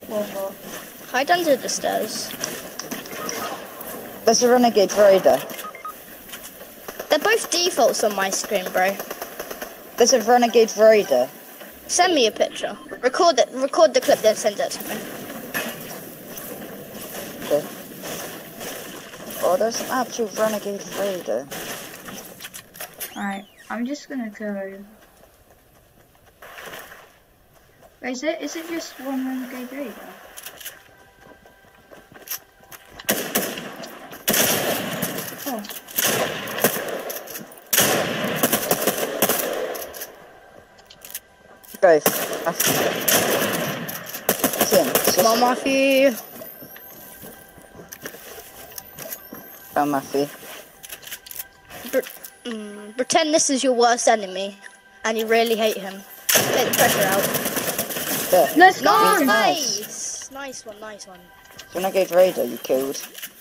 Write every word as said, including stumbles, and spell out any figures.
What, what? Hide under the stairs. There's a renegade raider. They're both defaults on my screen, bro. There's a renegade raider. Send me a picture. Record it. Record the clip, then send it to me. Okay. Oh, there's an actual renegade raider. Alright, I'm just gonna go. Wait, is it is it just one renegade raider? Oh. Both. Tim, Come on, Matthew. oh, Matthew. Pre mm, pretend this is your worst enemy, and you really hate him. Take the pressure out. There. Let's go! Nice, Nice. nice, nice one, nice one. Renegade raider, you killed.